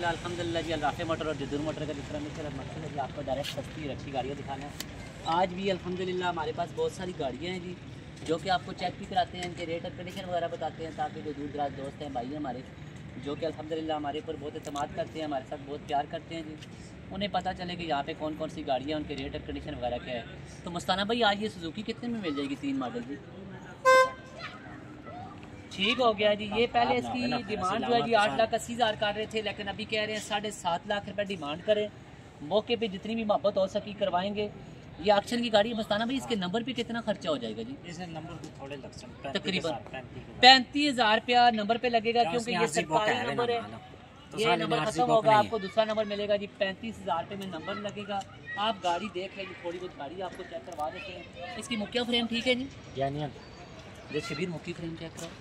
माशाल्लाह अल्हम्दुलिल्लाह जी। Rafe motor और जदूर मोटर का जिस तरह मेरा मकसद है जी आपको डायरेक्ट सस्ती रखी गाड़ियाँ दिखाना है। आज भी अल्हम्दुलिल्लाह हमारे पास बहुत सारी गाड़ियाँ हैं जी, जो कि आपको चेक भी कराते हैं, इनके रेट और कंडीशन वगैरह बताते हैं, ताकि जो दूर दराज दोस्त हैं, भाई हमारे, जो कि अल्हम्दुलिल्लाह हमारे ऊपर बहुत एतमाद करते हैं, हमारे साथ बहुत प्यार करते हैं जी, उन्हें पता चले कि यहाँ पे कौन कौन सी गाड़ियाँ, उनके रेट और कंडीशन वगैरह क्या है। तो मस्ताना भाई आज ये सुजुकी कितने में मिल जाएगी 3 मॉडल जी? ठीक हो गया जी। ये पहले इसकी डिमांड जो है जी 8,80,000 कर रहे थे, लेकिन अभी कह रहे हैं 7.5 लाख रुपए डिमांड करें। मौके पे जितनी भी मोहब्बत हो सकी करवाएंगे। ये एक्शन की गाड़ी है मस्ताना भाई, इसके नंबर पे कितना खर्चा हो जाएगा जी? इसके नंबर को थोड़े लग सकते हैं, तकरीबन 35,000 रुपया नंबर पे लगेगा, क्योंकि ये सरकारी नंबर है। ये नंबर खत्म होगा, आपको दूसरा नंबर मिलेगा जी। 35,000 रुपये में नंबर लगेगा। आप गाड़ी देख लें जी, थोड़ी बहुत गाड़ी आपको चेक करवा देते हैं। इसकी मुख्य फ्रेम ठीक है जी? यानी ये शबीर मुख्य फ्रेम चेक करो।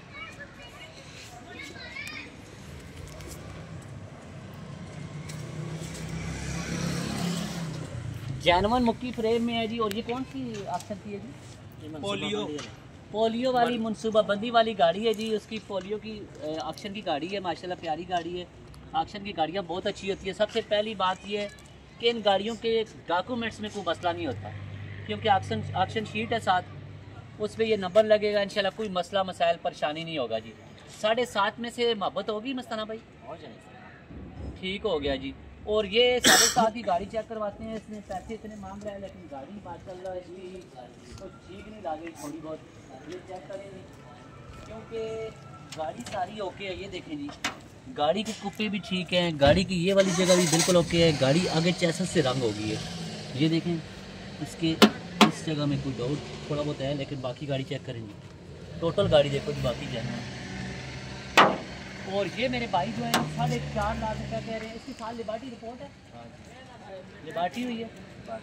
जैनवन मुक्की फ्रेम में है जी। और ये कौन सी ऑप्शन की है जी? पोलियो वाली मनसूबाबंदी वाली गाड़ी है जी। उसकी पोलियो की ऑप्शन की गाड़ी है, माशाल्लाह प्यारी गाड़ी है। ऑप्शन की गाड़ियाँ बहुत अच्छी होती है। सबसे पहली बात यह है कि इन गाड़ियों के डॉक्यूमेंट्स में कोई मसला नहीं होता, क्योंकि ऑप्शन शीट है साथ, उस पर यह नंबर लगेगा। इंशाल्लाह कोई मसला मसाइल परेशानी नहीं होगा जी। 7.5 में से मोहब्बत होगी मस्ताना भाई? हो जाएगा, ठीक हो गया जी। और ये 7.5 की गाड़ी चेक करवाते हैं। इसमें पैसे इतने मांग रहा है, लेकिन गाड़ी माशाल्लाह इसकी कुछ ठीक नहीं लग रही थोड़ी बहुत। ये चेक करें जी, क्योंकि गाड़ी सारी ओके है। ये देखें जी, गाड़ी के कुप्पे भी ठीक हैं, गाड़ी की ये वाली जगह भी बिल्कुल ओके है। गाड़ी आगे चेसिस से रंग हो गई है। ये देखें, इसके इस जगह में कोई डाउट थोड़ा बहुत है, लेकिन बाकी गाड़ी चेक करेंगे। टोटल गाड़ी देखो जी, बाकी जो है। और ये मेरे भाई जो है 4.5 लाख रुपया कह रहे हैं। इसकी साल लिबार्टी रिपोर्ट है, लिबार्टी हुई है।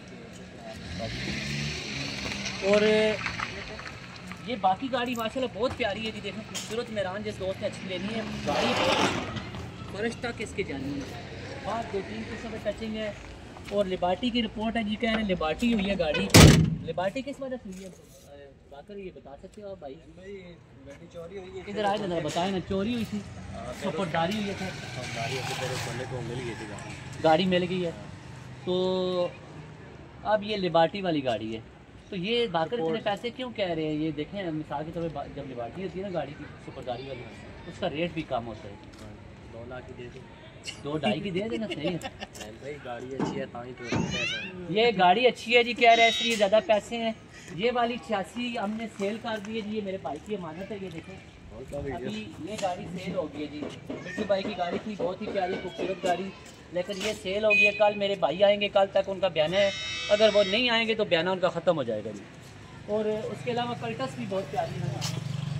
और ये बाकी गाड़ी माशाल्लाह बहुत प्यारी है जी। देखो खूबसूरत मेरान, जिस दोस्त ने अच्छी लेनी है गाड़ी फर्श तक इसके जानी है। बात 2-3 किस्म में टचिंग है। और लिबार्टी की रिपोर्ट है जी, कह रहे हैं लिबार्टी हुई है गाड़ी। लिबार्टी किस वजह से हुई है बाकर, ये बता सकते हो आप भाई? गाड़ी चोरी हुई है। इधर आए ज़रा बताएं ना। चोरी हुई थी, सुपरदारी हुई है सर? को मिल गई थी गाड़ी मिल गई है। तो अब ये लिबार्टी वाली गाड़ी है, तो ये बाकर इतने पैसे क्यों कह रहे हैं? ये देखें, मिसाल के तौर पर जब लिबार्टी होती है ना गाड़ी की सुपरदारी वाली, उसका रेट भी कम होता है। 2 लाख की दे दो, 2-2.5 की दे देना सही है भाई। गाड़ी अच्छी है, ताकि तो पैसा। ये गाड़ी अच्छी है जी, कह रहे हैं इसलिए ज़्यादा पैसे हैं। ये वाली 86 हमने सेल कर दी है जी, ये मेरे भाई की अमानत है। ये देखें, अभी ये गाड़ी सेल हो गई है जी। बिट्टू भाई की गाड़ी थी, बहुत ही प्यारी खूबसूरत गाड़ी, लेकिन ये सेल हो गई है। कल मेरे भाई आएंगे, कल तक उनका बयाना है। अगर वो नहीं आएंगे तो बयाना उनका ख़त्म हो जाएगा जी। और उसके अलावा कल्टस भी बहुत प्यारी है।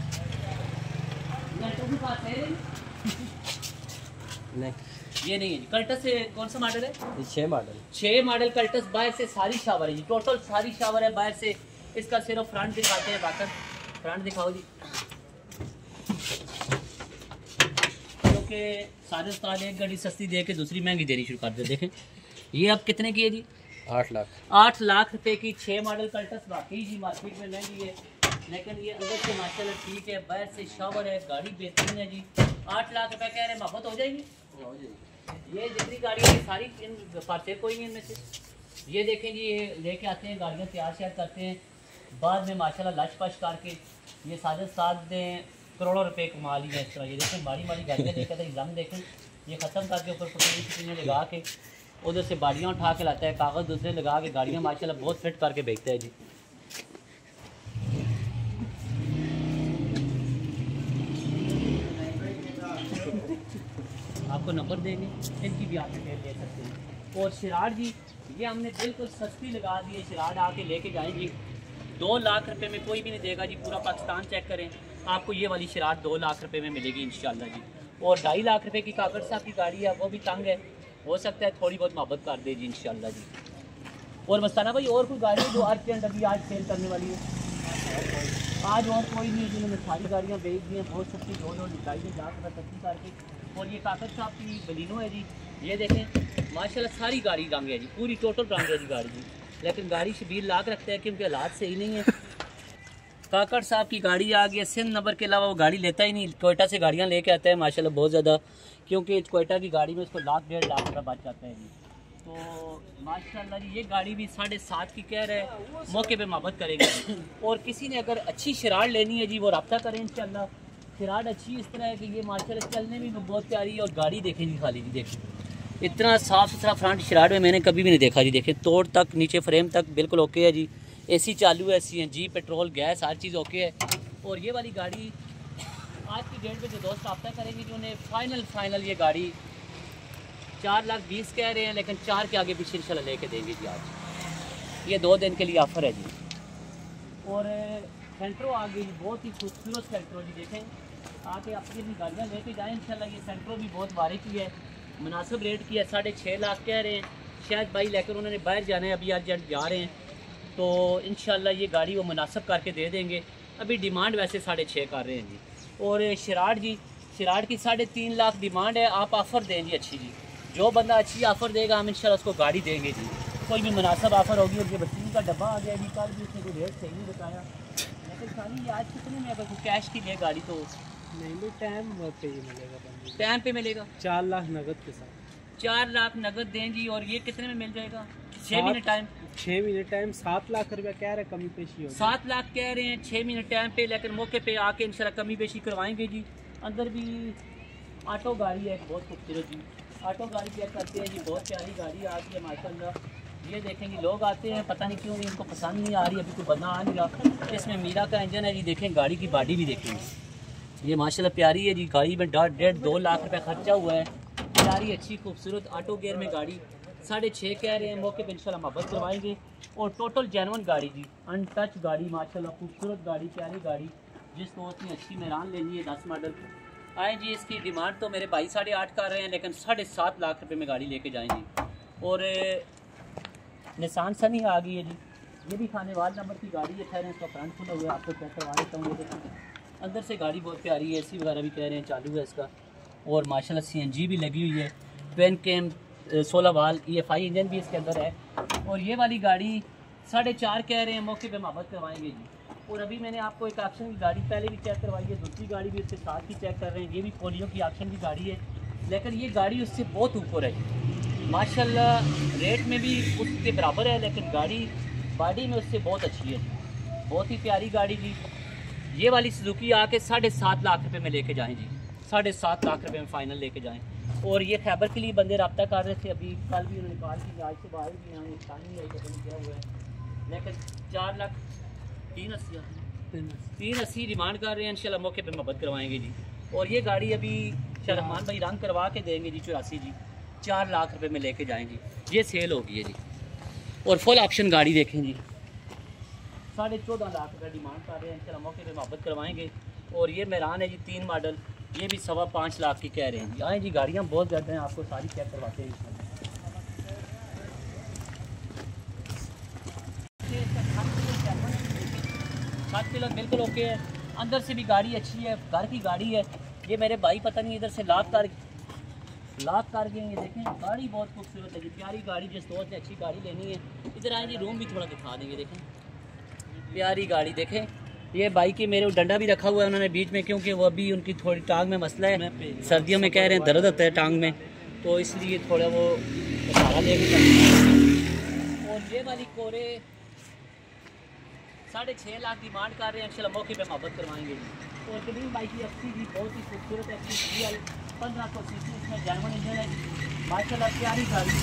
नहीं, ये नहीं है जी। कल्टस से कौन सा मॉडल है? 6 मॉडल कल्टस। बाहर से सारी शावर है जी, टोटल सारी शावर है बाहर से। इसका सिर्फ फ्रंट दिखाते हैं। बाकर फ्रंट दिखाओ जी, क्योंकि सारे उस्ताद एक गाड़ी सस्ती दे के दूसरी महंगी देनी शुरू कर दे। देखें, ये अब कितने की है जी? 8 लाख। 8 लाख रुपए की 6 मॉडल कल्टस। वाकई जी मार्केट में महंगी है, लेकिन ये अंदर से माशाल्लाह ठीक है। बाहर से शावर है, गाड़ी बेहतरीन है जी। 8 लाख रुपए कह रहे हैं, मोहब्बत हो जाएगी? हो जाएगी। ये जितनी गाड़ियाँ हैं सारी इन फारसे कोई नहीं इनमें से। ये देखें जी, ये लेके आते हैं गाड़ियाँ, तैयार श्यार करते हैं, बाद में माशाल्लाह लच पच करके ये साथ ने करोड़ों रुपए कमा लिए इस तरह। ये देखें, बड़ी गाड़ियाँ लेकर थे, जम देखें, ये ख़त्म करके ऊपर पटरी लगा के उधर से बाड़ियाँ उठा के लाता है, कागज़ दूसरे लगा के गाड़ियाँ माशाल्लाह बहुत फिट करके बेचता है जी। आपको नंबर देंगे, इनकी भी आप डिटेल ले सकते हैं। और शिराड जी, ये हमने बिल्कुल सस्ती लगा दी है। शिराड आके लेके जाएंगे, 2 लाख रुपए में कोई भी नहीं देगा जी। पूरा पाकिस्तान चेक करें, आपको ये वाली शिराड 2 लाख रुपए में मिलेगी इंशाल्लाह जी। और 2.5 लाख रुपए की काकड़ साहब की गाड़ी है, वो भी तंग है, हो सकता है थोड़ी बहुत मोहब्बत कर दे जी इंशाल्लाह जी। और मस्ताना भाई और कोई गाड़ी है जो अर्जेंट अभी आज सेल करने वाली है? आज और कोई नहीं, जिन्होंने सारी गाड़ियाँ बेच दी हैं, बहुत सस्ती 2 निकाली है, 10 सस्ती करके। और ये काकड़ साहब की बलिनो है जी। ये देखें माशाल्लाह सारी गाड़ी रंग है जी, पूरी टोटल रंग है जी गाड़ी जी। लेकिन गाड़ी शबीर लाख रखता है, क्योंकि हालात सही नहीं है। काकड़ साहब की गाड़ी आ गई है। सिंध नंबर के अलावा वो गाड़ी लेता ही नहीं, कोयटा से गाड़ियाँ लेके आता है माशाल्लाह बहुत ज़्यादा, क्योंकि कोयटा की गाड़ी में उसको लाख 1.5 लाख रुपये बच जाता है जी। तो माशाल्लाह जी ये गाड़ी भी 7.5 की कह रहे हैं, मौके पे मोहब्बत करेंगे। और किसी ने अगर अच्छी शराड़ लेनी है जी वो रब्ता करें इंशाल्लाह। शराड़ अच्छी इस तरह है कि ये माशाल्लाह चलने में भी बहुत प्यारी है। और गाड़ी देखें जी, खाली जी देखें इतना साफ़ सुथरा फ्रंट शराड़ में मैंने कभी भी नहीं देखा जी। देखें तोड़ तक नीचे फ्रेम तक बिल्कुल ओके है जी। एसी चालू है, CNG पेट्रोल गैस हर चीज़ ओके है। और ये वाली गाड़ी आज की डेट में जो दोस्त रब्ता करेंगे जो उन्हें फाइनल ये गाड़ी 4,20,000 कह रहे हैं, लेकिन 4 के आगे पीछे इंशाल्लाह लेके देंगे जी। आज ये 2 दिन के लिए ऑफ़र है जी। और सेंट्रो आ गई, बहुत ही खूबसूरत सेंट्रो जी। देखें आके अपनी अपनी गाड़ियाँ लेके जाएँ इंशाल्लाह। ये सेंट्रो भी बहुत बारी की है, मुनासिब रेट की है, 6.5 लाख कह रहे हैं। शायद भाई लेकर उन्होंने बाहर जाना है, अभी आज जा रहे हैं, तो इंशाल्लाह ये गाड़ी वो मुनासिब करके दे देंगे। अभी डिमांड वैसे 6.5 कर रहे हैं जी। और शराड़ जी, शराड़ की 3.5 लाख डिमांड है। आप ऑफ़र दें जी अच्छी जी, जो बंदा अच्छी ऑफ़र देगा हम इंशाल्लाह उसको गाड़ी देंगे जी। कोई भी मुनासिब ऑफ़र होगी। और ये बच्ची का डब्बा आ गया जी, कल भी उसने कोई रेट सही नहीं बताया, लेकिन सारी आज कितने में अगर कोई कैश की ले गाड़ी तो नहीं भाई टाइम पे ही मिलेगा, टाइम पे मिलेगा। 4 लाख नगद के साथ। 4 लाख नगद दें जी। और ये कितने में मिल जाएगा? 6 महीने टाइम, 6 महीने टाइम, 7 लाख रुपया कह रहे, कमी पेशी होगी। 7 लाख कह रहे हैं, 6 महीने टाइम पे, लेकिन मौके पे आके इंशाल्लाह कमी पेशी करवाएंगे जी। अंदर भी ऑटो गाड़ी है बहुत खूबसूरत जी। ऑटो गाड़ी चेक करते हैं जी, बहुत प्यारी गाड़ी आ गई है माशाल्लाह। ये देखेंगे लोग आते हैं, पता नहीं क्यों इनको पसंद नहीं आ रही, अभी कोई बंदा आ नहीं रहा। इसमें मीरा का इंजन है जी। देखें गाड़ी की बॉडी भी देखेंगे, ये माशाल्लाह प्यारी है जी। गाड़ी में 1.5-2 लाख रुपये खर्चा हुआ है। प्यारी अच्छी खूबसूरत ऑटो गेयर में गाड़ी 6.5 कह रहे हैं, मौके पे इंशाल्लाह मोहब्बत करवाएंगे। और टोटल जेन्युइन गाड़ी जी, अनटच गाड़ी माशाल्लाह, खूबसूरत गाड़ी, प्यारी गाड़ी। जिसको उतनी अच्छी मेरान लेनी है 10 मॉडल आए जी। इसकी डिमांड तो मेरे भाई 8.5 कर रहे हैं, लेकिन 7.5 लाख रुपये में गाड़ी लेके जाएंगे। और निसान सनी आ गई है जी, ये भी खानेवाल नंबर की गाड़ी है। ठहरें इसका फ्रंट खुला हुआ है, आपको चेक करवा देता हूँ। ये देखें अंदर से गाड़ी बहुत प्यारी है, AC वगैरह भी कह रहे हैं चालू है इसका। और माशाल्लाह CNG भी लगी हुई है, ट्विन कैम 16 वाल EFI इंजन भी इसके अंदर है। और ये वाली गाड़ी 4.5 कह रहे हैं, मौके पे मोहब्बत करवाएंगे जी। और अभी मैंने आपको एक ऑक्शन की गाड़ी पहले भी चेक करवाई है, दूसरी गाड़ी भी उसके साथ ही चेक कर रहे हैं। ये भी पोलियो की ऑक्शन की गाड़ी है, लेकिन ये गाड़ी उससे बहुत ऊपर है माशाल्लाह। रेट में भी उसके बराबर है, लेकिन गाड़ी बॉडी में उससे बहुत अच्छी है, बहुत ही प्यारी गाड़ी जी। ये वाली सुजुकी आके 7.5 लाख रुपये में लेके जाएँ जी। 7.5 लाख रुपये में फ़ाइनल लेके जाएँ। और ये खैबर के लिए बंदे रब्ता कर रहे थे, अभी कल भी उन्होंने कॉल की, आज से बाहर भी यहाँ पानी है क्या हुआ है, लेकिन 4,380 डिमांड कर रहे हैं। इंशाल्लाह मौके पे मोहब्बत करवाएंगे जी। और ये गाड़ी अभी रहमान भाई रंग करवा के देंगे जी 84 जी। 4 लाख रुपए में लेके जाएंगे, ये सेल होगी है जी। और फुल ऑप्शन गाड़ी देखें जी, 14.5 लाख रुपये डिमांड कर रहे हैं। इंशाल्लाह मौके पे मोहब्बत करवाएंगे। और ये मेरान है जी 3 मॉडल, ये भी 5.25 लाख की कह रहे हैं जी। आए जी, गाड़ियाँ बहुत ज़्यादा हैं, आपको सारी चेक करवाते हैं। छत पिलर बिल्कुल ओके है, अंदर से भी गाड़ी अच्छी है, घर की गाड़ी है। ये मेरे भाई पता नहीं इधर से लाख कर गए। ये देखें गाड़ी बहुत खूबसूरत है जी, प्यारी गाड़ी। जिस दोस्त ने अच्छी गाड़ी लेनी है इधर आए जी, रूम भी थोड़ा दिखा देंगे। देखें प्यारी गाड़ी देखें। ये भाई के मेरे डंडा भी रखा हुआ है उन्होंने बीच में, क्योंकि वो अभी उनकी थोड़ी टांग में मसला है, सर्दियों में कह रहे हैं दर्द होता है टांग में, तो इसलिए थोड़ा वो सहारा लेके चलते। और ये वाली कोरे 6.5 लाख डिमांड कर रहे हैं। इंशाल्लाह मौके पे मोहब्बत करवाएंगे जी। और करीम बाइक की अच्छी जी, बहुत ही खूबसूरत है, 1500 सीसी, इसमें जेन्युइन इंजन है माशाल्लाह, प्यारी गाड़ी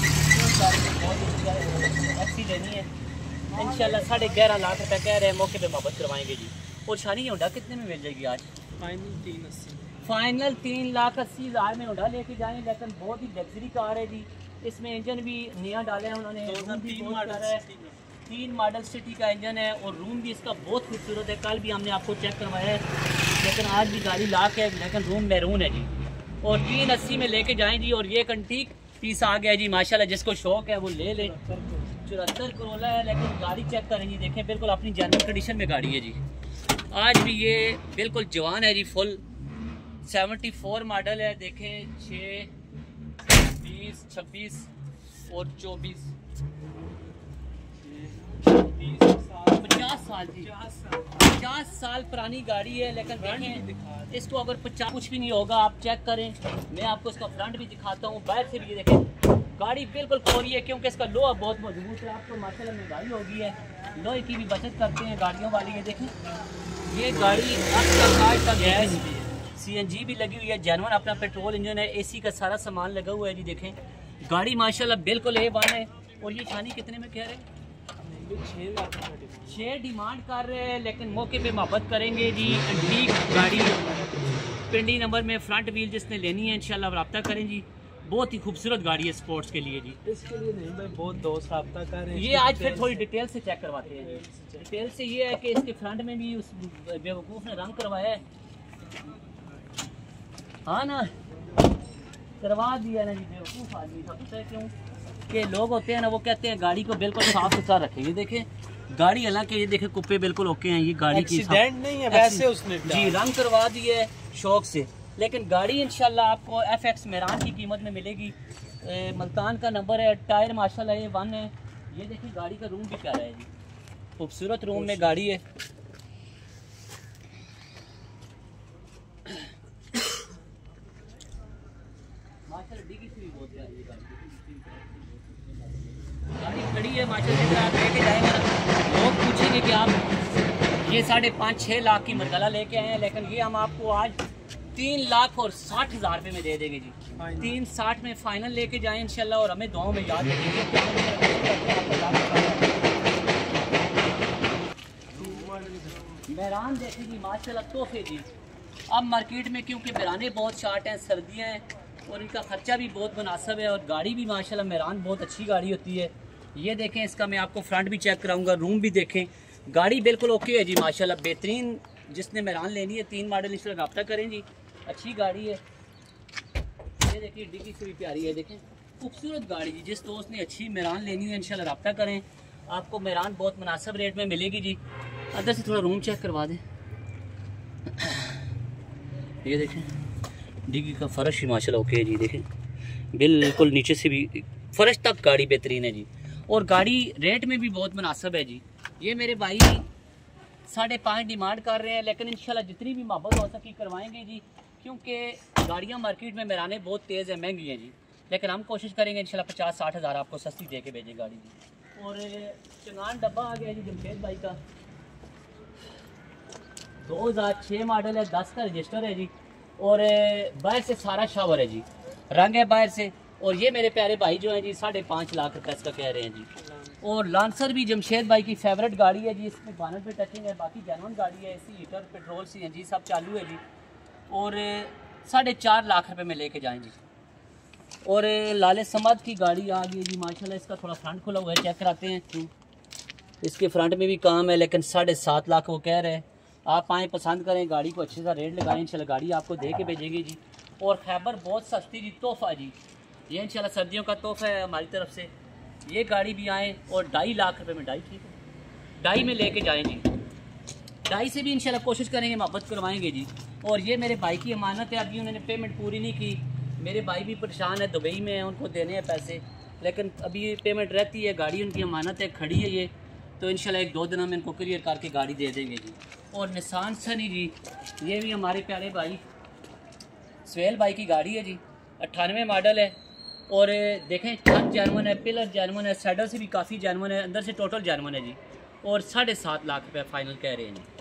बहुत अच्छी लेनी है। इंशाल्लाह 11.5 लाख रुपये कह रहे हैं, मौके पे मोहब्बत करवाएंगे जी। और शानी होंडा कितने में मिल जाएगी आज? फाइनल 3,80,000 में होंडा लेके जाएँ, लेकिन बहुत ही लग्जरी कार है जी। इसमें इंजन भी नया डाला है उन्होंने, 3 मॉडल सिटी का इंजन है। और रूम भी इसका बहुत खूबसूरत है, कल भी हमने आपको चेक करवाया है, लेकिन आज भी गाड़ी लाख है, लेकिन रूम मैरून है जी। और 380 में लेके जाएँ जी। और ये एक एंटीक पीस आ गया जी माशाल्लाह, जिसको शौक है वो ले ले। 74 करोला है, लेकिन गाड़ी चेक करेंगे, देखें बिल्कुल अपनी जेन्युइन कंडीशन में गाड़ी है जी। आज भी ये बिल्कुल जवान है जी, फुल 74 मॉडल है। देखें 6, 20, 26 और 24, 30 50 साल जी, 50 साल पुरानी गाड़ी है। लेकिन देखें इसको अगर 50 कुछ भी नहीं होगा, आप चेक करें। मैं आपको इसका फ्रंट भी दिखाता हूँ, बाहर से भी ये देखें गाड़ी बिल्कुल खोरी है, क्योंकि इसका लोहा बहुत मजबूत है। आपको माशाल्लाह महंगाई हो गई है, लोहे की भी बचत करते हैं गाड़ियों वाली। ये देखें ये गाड़ी अब तक आज तक गैस भी है, CNG भी लगी हुई है, जेन्युइन अपना पेट्रोल इंजन है, AC का सारा सामान लगा हुआ है जी। देखें गाड़ी माशाल्लाह बिल्कुल A1 है। और ये छानी कितने में कह रहे हैं? 6 डिमांड कर रहे हैं, लेकिन मौके पे मोहब्बत करेंगे जी। एंटीक गाड़ी, पिंडी नंबर में, फ्रंट व्हील जिसने लेनी है इंशाल्लाह रब्ता करें जी। बहुत ही खूबसूरत गाड़ी है स्पोर्ट्स के लिए जी। इसके लिए नहीं भाई, बहुत दोस्त रब्ता कर रहे हैं। ये आज फिर थोड़ी डिटेल से चेक करवाते हैं जी। डिटेल से ये है कि इसके फ्रंट में भी उस बेवकूफ़ ने रंग करवाया है, हाँ ना, करवा दिया ना जी। बेवकूफ़ आदमी था, पता है क्यों? कि लोग होते हैं ना, वो कहते हैं गाड़ी को बिल्कुल साफ सुथरा रखें। ये देखें गाड़ी, हालांकि ये देखें कुप्पे बिल्कुल ओके हैं, ये गाड़ी की एक्सीडेंट नहीं है वैसे उसने जी रंग करवा दिया है शौक से। लेकिन गाड़ी इंशाल्लाह आपको FX मेरान की कीमत में मिलेगी। मुल्तान का नंबर है, टायर माशाल्लाह A1 है। ये देखिए गाड़ी का रूम भी प्यारा है जी, खूबसूरत रूम में गाड़ी है। माशाल्लाह डिग्गी से भी बहुत प्यारी है गाड़ी खड़ी है माशाल्लाह। आप लेके जाएंगे ना, लोग पूछेंगे कि आप ये 5.5-6 लाख की मरगला लेके आए हैं, लेकिन ये हम आपको आज 3,60,000 रुपये में दे देंगे जी। 3,60 में फाइनल लेके जाएं इंशाल्लाह, और हमें दुआओं में याद रखेंगे। मेहरान देखें जी माशाल्लाह तोहफे जी। अब मार्केट में क्योंकि मेहराने बहुत शार्ट हैं, सर्दियाँ हैं, और इनका खर्चा भी बहुत मुनासिब है, और गाड़ी भी माशाल्लाह मेहरान बहुत अच्छी गाड़ी होती है। ये देखें इसका मैं आपको फ्रंट भी चेक कराऊंगा, रूम भी देखें, गाड़ी बिल्कुल ओके है जी माशाल्लाह बेहतरीन। जिसने मेहरान लेनी है 3 मॉडल इंशाल्लाह रब्ता करें जी, अच्छी गाड़ी है। ये देखिए डिग्गी से भी प्यारी है, देखें खूबसूरत गाड़ी जी। जिस दोस्त ने अच्छी मेहरान लेनी है इंशाल्लाह रब्ता करें, आपको मेहरान बहुत मुनासिब रेट में मिलेगी जी। अंदर से थोड़ा रूम चेक करवा दें। ये देखें डिग्गी का फर्श ही माशाल्लाह ओके है जी, देखें बिल्कुल नीचे से भी फर्श तक गाड़ी बेहतरीन है जी। और गाड़ी रेट में भी बहुत मुनासिब है जी। ये मेरे भाई 5.5 डिमांड कर रहे हैं, लेकिन इंशाल्लाह जितनी भी मोहब्बत हो सकी करवाएंगे जी, क्योंकि गाड़ियाँ मार्केट में मेहराने बहुत तेज़ है, महंगी हैं जी। लेकिन हम कोशिश करेंगे इंशाल्लाह 50-60 हज़ार आपको सस्ती दे के भेजें गाड़ी जी। और चंगान डब्बा आ गया जी जमशेद भाई का, 2006 मॉडल है, 10 का रजिस्टर है जी। और बाहर से सारा शावर है जी, रंग है बाहर से। और ये मेरे प्यारे भाई जो हैं जी 5.5 लाख रुपये इसका कह रहे हैं जी। और लांसर भी जमशेद भाई की फेवरेट गाड़ी है जी, इसमें बानर पे टचिंग है, बाकी जेन्युइन गाड़ी है, AC हीटर, पेट्रोल, CNG सब चालू है जी। और 4.5 लाख रुपए में लेके जाएं जी। और लाले समद की गाड़ी आ गई जी माशाल्लाह। इसका थोड़ा फ्रंट खुला हुआ है, चेक कराते हैं। इसके फ्रंट में भी काम है, लेकिन 7.5 लाख वो कह रहे हैं। आप आएँ, पसंद करें, गाड़ी को अच्छे सा रेट लगाएं, इंशाल्लाह गाड़ी आपको दे के भेजेंगे जी। और खैबर बहुत सस्ती जी, तोहफा जी, ये इंशाल्लाह सर्दियों का तोहफा है हमारी तरफ से। ये गाड़ी भी आए और 2.5 लाख रुपए में, 2.5 ठीक है, 2.5 में लेके जाएं जी। 2.5 से भी इंशाल्लाह कोशिश करेंगे, मोहब्बत करवाएंगे जी। और ये मेरे भाई की अमानत है, अभी उन्होंने पेमेंट पूरी नहीं की। मेरे भाई भी परेशान है, दुबई में है, उनको देने हैं पैसे, लेकिन अभी पेमेंट रहती है। गाड़ी उनकी अमानत है, खड़ी है ये, तो इंशाल्लाह 1-2 दिन में इनको क्लियर करके गाड़ी दे देंगे जी। और निसान सनी जी, ये भी हमारे प्यारे भाई सुहेल भाई की गाड़ी है जी, 98 मॉडल है। और देखें छत जेन्युइन है, पिलर जेन्युइन है, साइडर से भी काफ़ी जेन्युइन है, अंदर से टोटल जेन्युइन है जी। और 7.5 लाख रुपये फाइनल कह रहे हैं जी।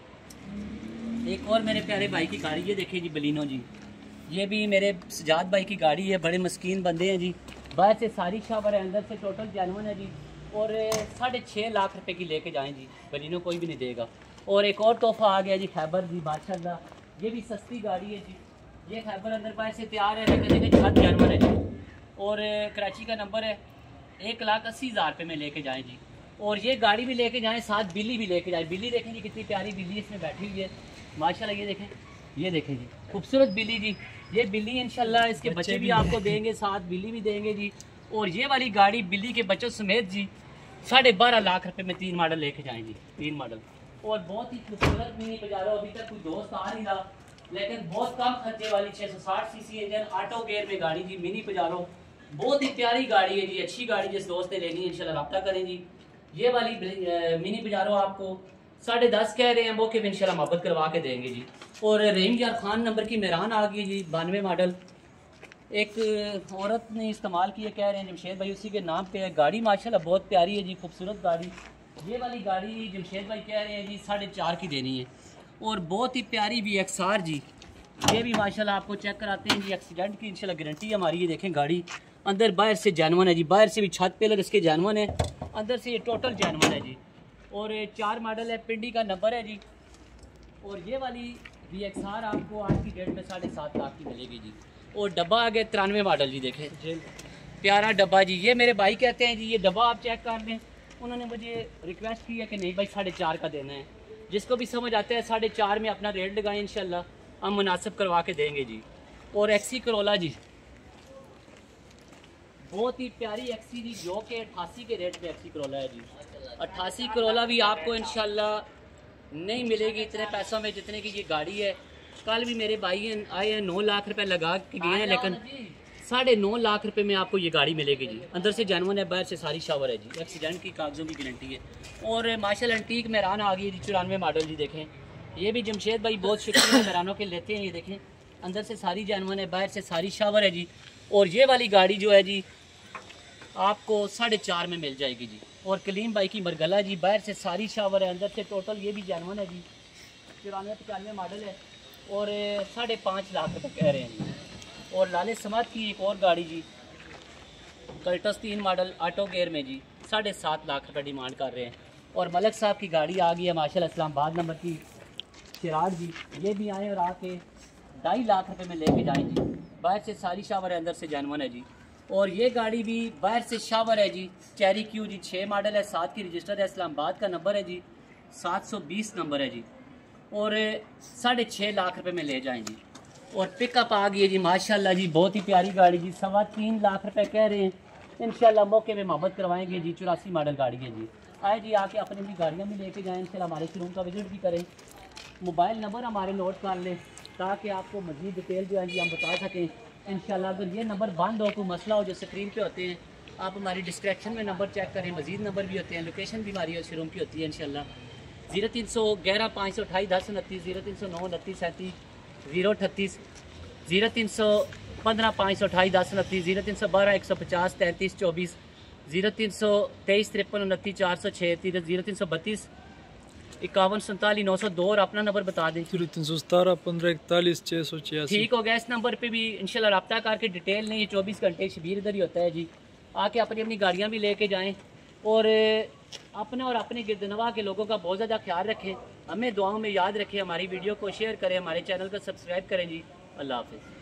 एक और मेरे प्यारे भाई की गाड़ी, ये देखिए जी बलिनो जी, ये भी मेरे सजाद भाई की गाड़ी है, बड़े मस्कीन बंदे हैं जी। बाहर से सारी शावर है, अंदर से टोटल जेन्युइन है जी। और 6.5 लाख रुपए की लेके जाएं जी, बलिनो कोई भी नहीं देगा। और एक और तोहफा आ गया जी, खैबर जी माशाल्लाह, ये भी सस्ती गाड़ी है जी। ये खैबर अंदर बाहर से तैयार है, लेकिन देखिए छत जेन्युइन है जी। और कराची का नंबर है, 1,80,000 रुपये में लेके जाएँ जी। और ये गाड़ी भी लेके जाएँ, साथ बिल्ली भी लेके जाएँ। बिल्ली देखें जी कितनी प्यारी बिल्ली इसमें बैठी हुई है माशाल्लाह। ये देखें जी खूबसूरत बिल्ली जी। ये बिल्ली इंशाल्लाह इसके बच्चे भी आपको देंगे, साथ बिल्ली भी देंगे जी। और ये वाली गाड़ी बिल्ली के बच्चों समेत जी 12.5 लाख रुपए में 3 मॉडल लेके जाएँ जी, 3 मॉडल। और बहुत ही खूबसूरत मिनी पजारो, अभी तक कोई दोस्त आ नहीं रहा, लेकिन बहुत कम खर्चे वाली 660 सीसी इंजन, ऑटो गेयर में गाड़ी जी, मिनी पजारो, बहुत ही प्यारी गाड़ी है जी, अच्छी गाड़ी। जिस दोस्त ने लेनी है इंशाल्लाह रब्ता करें जी। ये वाली मिनी पजारो आपको 10.5 कह रहे हैं, मौके पे इंशाल्लाह मोहब्बत करवा के देंगे जी। और रहीम यार खान नंबर की मेहरान आ गई जी, 92 मॉडल। एक औरत ने इस्तेमाल की है, कह रहे हैं जमशेद भाई उसी के नाम पे है। गाड़ी माशाल्लाह बहुत प्यारी है जी, खूबसूरत गाड़ी। ये वाली गाड़ी जमशेद भाई कह रहे हैं जी 4.5 की देनी है, और बहुत ही प्यारी भी XR जी। ये भी माशाल्लाह आपको चेक कराते हैं जी, एक्सीडेंट की इंशाल्लाह गारंटी है हमारी। ये देखें गाड़ी अंदर बाहर से जैनवन है जी, बाहर से भी छत पिलर इसके जैनवन है, अंदर से ये टोटल जैनवन है जी। और 4 मॉडल है, पिंडी का नंबर है जी। और ये वाली VXR आपको आज की डेट में 7.5 लाख की मिलेगी जी। और डब्बा आ गया 93 मॉडल जी, देखें प्यारा डब्बा जी। ये मेरे भाई कहते हैं जी ये डब्बा आप चेक कर लें, उन्होंने मुझे रिक्वेस्ट की है कि नहीं भाई 4.5 का देना है। जिसको भी समझ आता है 4.5 में अपना रेट लगाएं, इंशाल्लाह हम मुनासिब करवा के देंगे जी। और XC करोला जी, बहुत ही प्यारी XC जी, जो कि 88 के रेट पे XC करोला है जी। 88 करोला भी आपको इंशाल्लाह नहीं मिलेगी इतने पैसों में जितने की ये गाड़ी है। कल भी मेरे भाई आए हैं 9 लाख रुपए लगा के गए हैं, लेकिन 9.5 लाख रुपए में आपको ये गाड़ी मिलेगी जी। अंदर से जानवन है, बाहर से सारी शावर है जी, एक्सीडेंट की कागजों की गारंटी है। और माशाल्लाह एंटीक मेहरान आ गई है जी, 94 मॉडल जी। देखें ये भी जमशेद भाई बहुत शौकीन है मेहरानों के, लेते हैं। ये देखें अंदर से सारी जानवन है, बाहर से सारी शावर है जी। और ये वाली गाड़ी जो है जी आपको 4.5 में मिल जाएगी जी। और कलीम भाई की मरगला जी, बाहर से सारी शावर है, अंदर से टोटल ये भी जानवन है जी। 94-95 मॉडल है, और 5.5 लाख रुपये कह रहे हैं जी। और लाले समात की एक और गाड़ी जी, कल्टस 3 मॉडल ऑटो गेयर में जी, 7.5 लाख रुपये डिमांड कर रहे हैं। और मलक साहब की गाड़ी आ गई है माशाल्लाह, इस्लामाबाद नंबर की चिराग जी। ये भी आए और आके 2.5 लाख रुपये में लेके जाएँ जी। बाहर से सारी शावर है, अंदर से जानवन है जी। और ये गाड़ी भी बाहर से शावर है जी, चेरी क्यू जी, 6 मॉडल है, 7 की रजिस्टर है, इस्लामाबाद का नंबर है जी, 720 नंबर है जी। और 6.5 लाख रुपए में ले जाएं जी। और पिकअप आ गई है जी माशाल्लाह जी, बहुत ही प्यारी गाड़ी जी, 3.25 लाख रुपए कह रहे हैं। इंशाल्लाह मौके में मोहब्बत करवाएंगे जी। 84 मॉडल गाड़ी है जी। आए जी आके अपनी भी गाड़ियाँ भी लेके जाएँ, इंशाल्लाह हमारे शोरूम का विजिट भी करें। मोबाइल नंबर हमारे नोट कर लें ताकि आपको मज़ीद डिटेल जो है जी हम बता सकें इंशाल्लाह। अगर ये नंबर बंद हो, कोई मसला हो, जो स्क्रीन पे होते हैं, आप हमारी डिस्क्रिप्शन में नंबर चेक करें, मज़ीद नंबर भी होते हैं, लोकेशन भी हमारी शोरूम की होती है इंशाल्लाह। 0311 528 1029, 0309 29 37 038, 0315 528 1029, 0312 150 33 24, 0323 53 29 406, 0332 51 47 902। और अपना नंबर बता दें। 0317 15 41 686। ठीक हो गया। इस नंबर पे भी इंशाल्लाह रब्ता करके डिटेल नहीं, 24 घंटे शबीर इधर ही होता है जी। आके अपनी अपनी गाड़ियाँ भी लेके जाएं, और अपने और अपने गिरदनवा के लोगों का बहुत ज़्यादा ख्याल रखें, हमें दुआओं में याद रखें, हमारी वीडियो को शेयर करें, हमारे चैनल को सब्सक्राइब करें जी। अल्लाह हाफ़िज़।